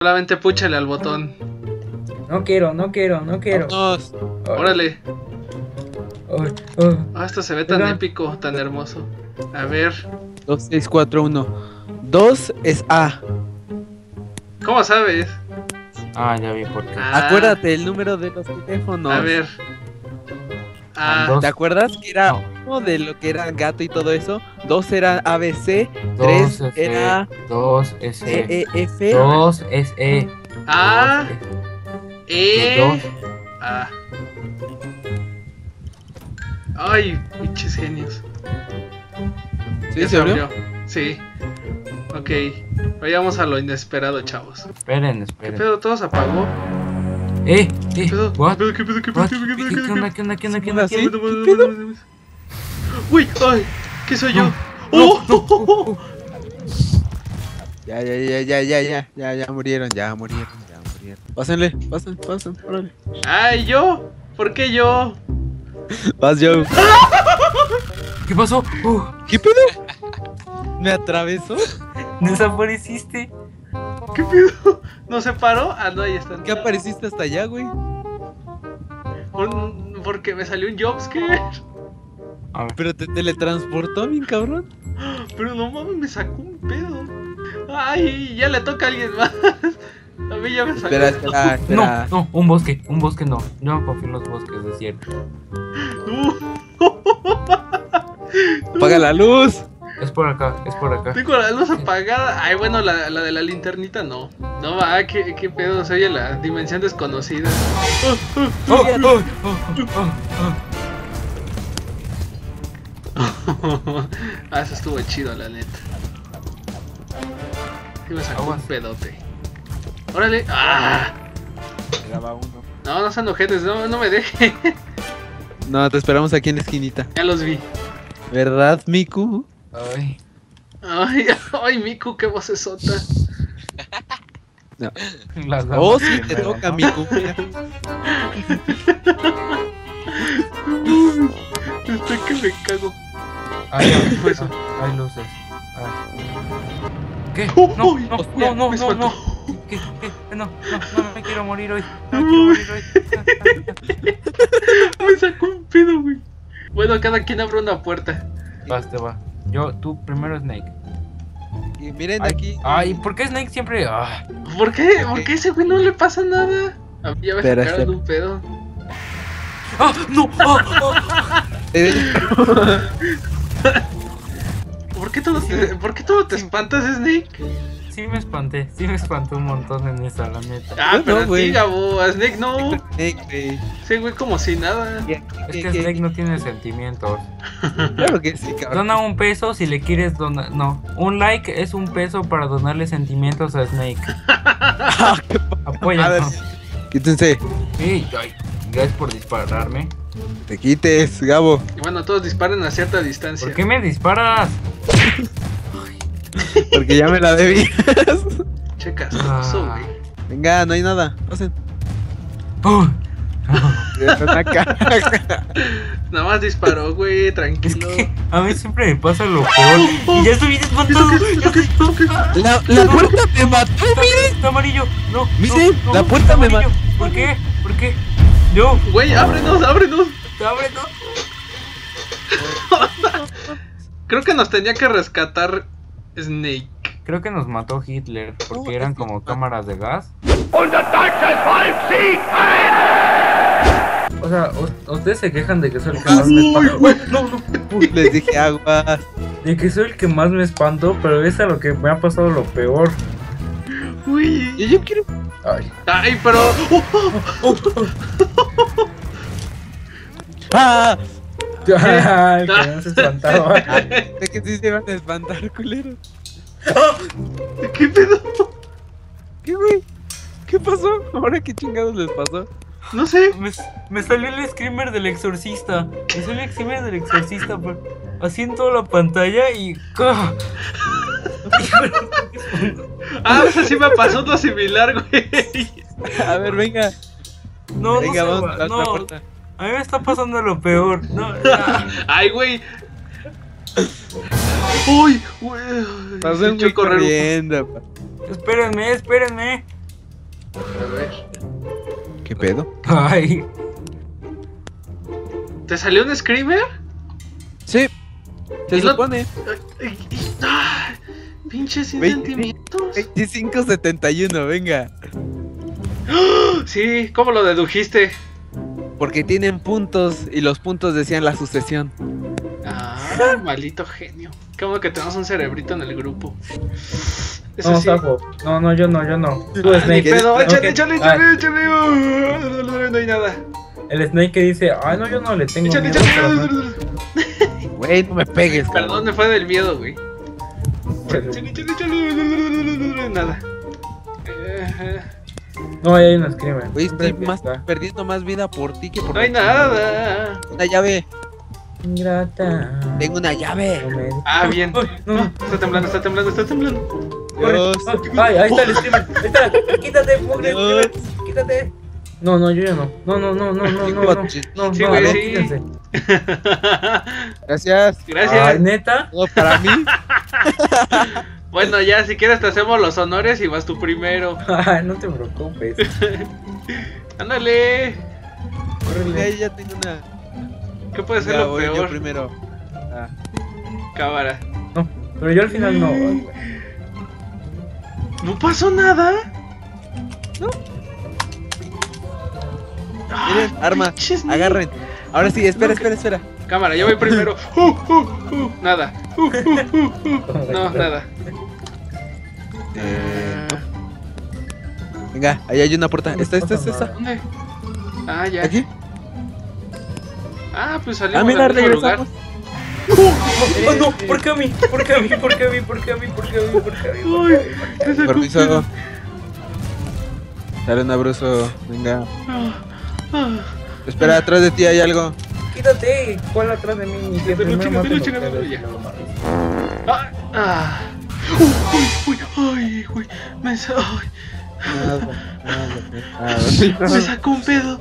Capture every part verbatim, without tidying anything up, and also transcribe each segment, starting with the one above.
Solamente púchale al botón. No quiero, no quiero, no quiero. Vamos. Órale. Oh, oh. Ah, esto se ve tan Mira. épico, tan hermoso. A ver. dos, seis, cuatro, uno. dos es A. ¿Cómo sabes? Ah, ya vi por qué. Ah, Acuérdate el número de los teléfonos. A ver. Ah, Dos. ¿Te acuerdas que era No. uno de lo que era gato y todo eso? Dos era A B C, Dos tres es era E, dos es E E, E F. dos es E. A, dos E, Dos. A. Ay, pinches genios. ¿Sí Ya se abrió? Sí. Ok. Vayamos a lo inesperado, chavos. es- Esperen, ¿Qué esperen. pedo? ¿Todo se apagó? Eh, ¿Qué eh, pedo? what? ¿Qué pedo? ¿Qué pedo? ¿Qué pedo? What? ¿Qué pedo? ¿Qué pedo? ¿Qué ¿Qué qué pedo? onda? ¿Qué onda? ¿Qué onda? ¿Qué onda? ¿Sí? ¿Qué onda? ¿Qué pedo? Uy, ay, ¿qué soy yo? No, ¡Oh! Ya, ya, ya, ya, ya, ya, ya, ya murieron, ya murieron, ya murieron. Pásenle, pasen, pasen, órale. ¡Ay, yo! ¿Por qué yo? Vas, Joe. ¿Qué pasó? Uh, ¿Qué pedo? ¿Me atravesó? desapareciste. ¿Qué pedo? ¿No se paró? Ah, no, ahí están. ¿Qué apareciste hasta allá, güey? Un- Porque me salió un jumpscare. A ver. Pero te teletransportó bien cabrón. Pero no mames, me sacó un pedo. Ay, ya le toca a alguien más. A mí ya me salió. Espera, espera, No, espera. no, un bosque, un bosque no. Yo no confío en los bosques, es cierto. No. Apaga la luz. Es por acá, es por acá. Tengo la luz apagada. Ay, bueno, la, la de la linternita no. No va, qué, qué pedo. Se oye la dimensión desconocida. Oh, oh, oh, oh, Ah, eso estuvo chido, la neta. Sí me sacó un Aguas. pedote. Órale. ¡Ah! Ya va uno. No, no sean ojetes, no, no me deje. No, te esperamos aquí en la esquinita. Ya los vi. ¿Verdad, Miku? oh. Ay, Ay, ay, Miku, qué vocesota. No. las damas Oh, sí, te primero, toca, ¿no? Miku. Mira. Estoy que me cago. Ay, ¿Qué fue eso? hay luces. Ay. ¿Qué? Oh, No, oh, no, hostia, no, no, me no, espantó. no. ¿Qué? ¿Qué? No, no, no me quiero morir hoy. No me quiero morir hoy. Me sacó un pedo, güey. Bueno, cada quien abre una puerta. Vas, te va. Yo, tú primero Snake. Y miren Ay, aquí. ay, ¿por qué Snake siempre? Ah, ¿Por qué? ¿Por qué a ese güey no le pasa nada? A mí ya me Espera, sacaron espera. un pedo. ¡Ah! ¡No! ¡Ah! Eh, ¿Por qué todo te, ¿por qué todo te espantas, Snake? Sí me espanté, sí me espanté un montón en esa, la neta. Ah, No, pero no, a güey. ti, Gabo, a Snake no. eh, güey. Ese güey como si nada. ¿Qué, Es qué, que qué? Snake no tiene sentimientos. Claro que sí, cabrón. Dona un peso si le quieres donar. No, un like es un peso para donarle sentimientos a Snake. Ah, qué pa- A ver, Apóyanos. quítense. Ey, ay, gracias por dispararme. Te quites, Gabo. Y bueno, todos disparan a cierta distancia. ¿Por qué me disparas? Porque ya me la debías. Che castroso, Ah. güey. Venga, no hay nada. Pasen. Uh, Ven acá. Nada más disparó, güey, es tranquilo. que a mí siempre me pasa lo peor. Y ya estoy bien espantado. Ya estoy- La, la puerta me mató, Está, miren. está amarillo. No. Miren, no, no, la puerta está me amarillo. ¿Por qué? ¿Por qué? Yo. Güey, ábrenos, ábrenos. Te abre, no. Creo que nos tenía que rescatar Snake. Creo que nos mató Hitler porque No, eran es que- como cámaras de gas. O sea, u- ustedes se quejan de que soy el que más me espanto. Uy, no, no. Uy, Les dije aguas. de que soy el que más me espanto, pero es a lo que me ha pasado lo peor. Uy. Y yo quiero. Ay. Ay, pero. Oh, oh. ¡Ah! Ay, que no se espantaba. De que sí se van a espantar, culero. ¿Qué pedo? ¿Qué, güey? ¿Qué pasó? ¿Ahora qué chingados les pasó? No sé. Me, me salió el screamer del exorcista. Me salió el screamer del exorcista, pero así en toda la pantalla y. ¡Ah! Ah, pues así me pasó lo similar, güey. A ver, venga. No, Venga, no, se vamos va, a la otra no. puerta. A mí me está pasando lo peor. No, ah. Ay, güey. Uy, güey. Pasó Se un echó güey a correr un- corriendo, pa. Espérenme, espérenme. A ver. ¿Qué pedo? Ay. ¿Te salió un screamer? Sí, se Y lo- supone. Ay, ay, ay, pinche cien veinte, centímetros. veinticinco setenta y uno, venga. Sí, ¿cómo lo dedujiste? Porque tienen puntos y los puntos decían la sucesión. Ah, maldito genio. Qué bueno que tenemos un cerebrito en el grupo. Eso No, sí. Safo. No, no, yo no, yo no. Tú, Ah, ni Snake. pedo, Ok. échale, échale, Ah, échale, échale. Uh, No hay nada. El Snake que dice, ay, no, yo no le tengo Échale, miedo. pero no- échale. Güey, no me pegues, Perdón, cabrón. me fue del miedo, güey. pero- Échale, échale, échale. Nada. Eh, No, ahí hay un screamer. Güey, Siempre estoy más, está. perdiendo más vida por ti que por No hay la- nada. Una llave. Ingrata. Tengo una llave. No me- Ah, bien. Ay, no, no. Está temblando, está temblando, está temblando. Corre. Dios. Ay, ahí está el screamer. Ahí está. Quítate, mugre Dios. screamer. Quítate. No, no, yo ya no. No, no, no, no, no, no, no. No, Sí, no, güey, no, sí. quítense. Gracias. Ay, Gracias. neta. Todo para mí. Bueno, ya, si quieres te hacemos los honores y vas tú primero. Ay, no te preocupes. Ándale. Mira, Córrele. ahí ya tengo una. ¿Qué puede ser Ya, lo voy yo peor? primero. Ah. Cámara. No, pero yo al final no. güey. ¿No pasó nada? Miren, Ay, arma. pinches Agarren. Ahora sí, espera, espera, espera. niños. Cámara, yo voy primero. Uh, uh, uh, nada. Uh, uh, uh, uh. No, nada. Eh, no. Venga, ahí hay una puerta. Esta, esta, esta, esta. ¿Dónde? Ah, ya. Aquí. Ah, pues salimos Ah, mira, del mismo lugar. regresamos. Oh, no, ¿por qué a mí? ¿Por qué a mí? ¿Por qué a mí? ¿Por qué a mí? ¿Por qué a mí? ¿Por qué a mí? ¿Por qué a mí? Ese Permiso. cumplido. Dale un abrazo. Venga. Ah, ah. Espera, atrás de ti hay algo. Quítate. ¿Cuál atrás de mí? Que Chingatelo, primero maten chingatelo, ustedes, chingatelo, ya. y luego maten. Ah, ah. Uy, uy, ay, uy, me, sa ay, Nada, nada, me nada. sacó un pedo.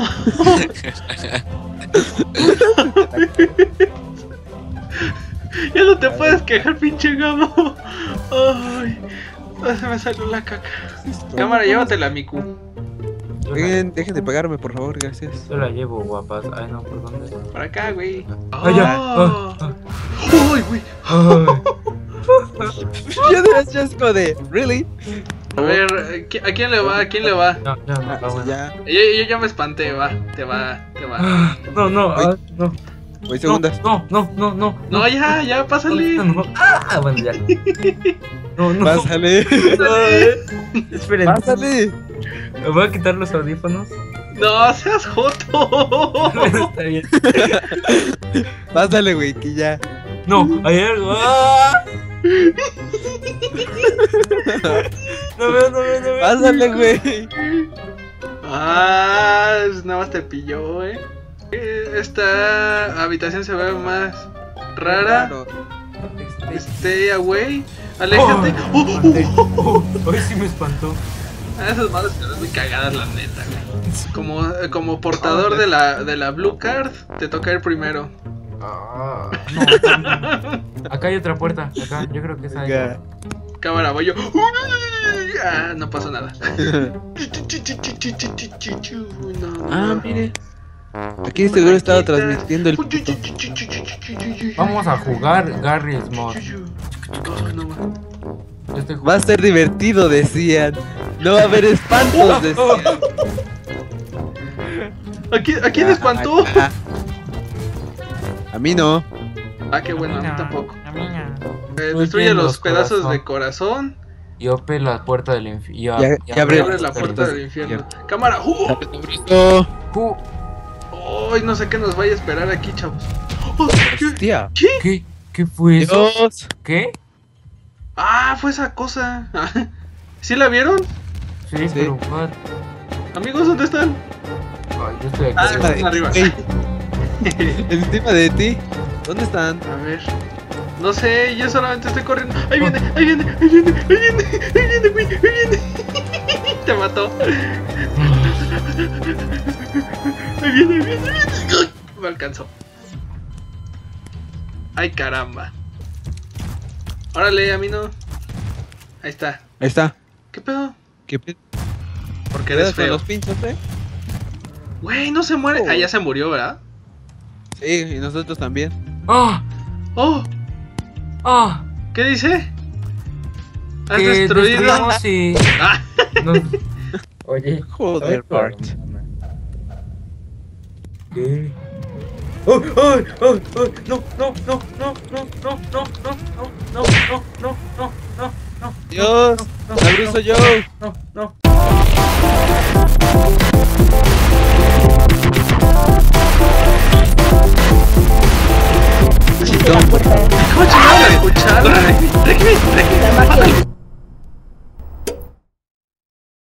Ya no te puedes quejar, pinche Gamo. Ay, se me salió la caca. Cámara, llévatela, Miku. Yo la- Dejen, dejen de pegarme, por favor, gracias. Yo la llevo, guapas. Ay, no, ¿por dónde? Para acá, güey. Ah, ya. Ah. Ah, Ay, güey. ah. Yo de las chasco de. ¿Really? A ver, ¿a quién le va? ¿A quién le va? No, ya, no, Ah, está bueno. ya. Yo, yo ya me espanté, va. Te va, te va. Ah, No, no, ah, no. Voy segundas. No, no, no, no. No, ya, ya, pásale. No, ah, bueno, ya. No, no. Pásale. Esperen. Pásale. Me voy a quitar los audífonos. No, seas joto. Está bien. Pásale, güey, que ya. No, hay algo. ¡Ah! No veo, no veo, no veo. Pásale, güey. Ah, nada más te pilló, eh. Eh, Esta habitación se ve más rara. Claro. Stay away. Aléjate. Oh, Oh, espanté. oh, oh. Oh, hoy sí me espantó. Ah, esas malas que son muy cagadas, la neta, güey. Como, como portador de la, de la Blue Card, te toca ir primero. Ah, no, acá, no. Acá hay otra puerta. Acá, yo creo que es ahí. Venga. Cámara, voy yo. Uy, ah, no pasó nada. No, Ah, no. mire. Aquí seguro estaba transmitiendo el puto. Vamos a jugar Garry Small. Ay, no, man. Yo estoy Va a ser divertido, decían. No va a haber espantos, decían. ¿A quién, a quién espantó? Ah, A mí no. Ah, qué bueno, a mí tampoco. A mí no. Eh, Muy destruye bien, los los pedazos corazón. de corazón Y ope la puerta del infierno. Ya- ya abre- y abre la puerta del infierno. Cámara. ¡Uh! No. Uh, Ay, no sé qué nos vaya a esperar aquí, chavos. Oh, ¿qué? Hostia. ¿Qué? ¿Qué fue eso? Dios. ¿Qué? Ah, fue esa cosa. ¿Sí la vieron? Sí, Sí. pero what? Amigos, ¿dónde están? Ay, yo estoy Ah, aquí. Encima de- arriba. Ey, encima de ti. ¿Dónde están? A ver. No sé, yo solamente estoy corriendo. Ahí viene, ahí viene, ahí viene, ahí viene, ahí viene, güey, ahí viene. Te mató. Ahí viene, ahí viene, ahí viene. Ay, me alcanzó. Ay, caramba. Órale, a mí no. Ahí está. Ahí está. ¿Qué pedo? ¿Qué pe- Porque Cuidado eres con feo. los pinchos, eh. Güey, no se muere. Oh. Ah, ya se murió, ¿verdad? Sí, y nosotros también. ¡Ah! Oh, ¡Ah! ¿qué dice? ¿Has Que destruido? destruimos y... Ah, nos- Oye, Joder, ¿sabes cuál? Bart. ¿Qué? ¡Ay, ay, ay, ay! ¡No, no, no, no, no, no, no, no, no, no, no, no, no, no, no! Dios, no, Sabruso Joe. no, no.